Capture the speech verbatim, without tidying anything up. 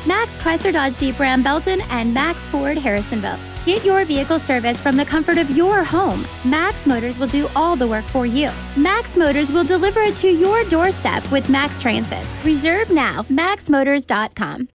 Max Chrysler Dodge Jeep Ram Belton, and Max Ford Harrisonville. Get your vehicle service from the comfort of your home. Max Motors will do all the work for you. Max Motors will deliver it to your doorstep with MaxTransit. Reserve now, max motors dot com.